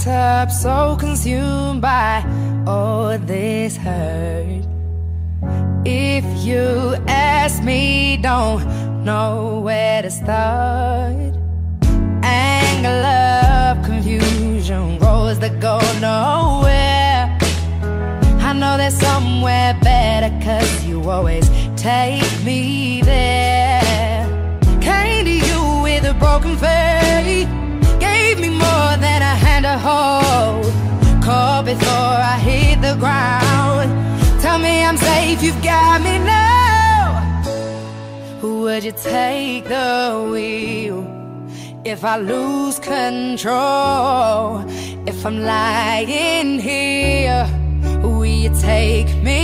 up, so consumed by all this hurt. If you ask me, don't know where to start. Anger, love, confusion, roads that go nowhere. I know there's somewhere better, 'cause you always take me there. Came to you with a broken faith, gave me more than a hand to hold. Caught before I hit the ground. Tell me I'm safe, you've got me now. Would you take the wheel if I lose control? If I'm lying here, will you take me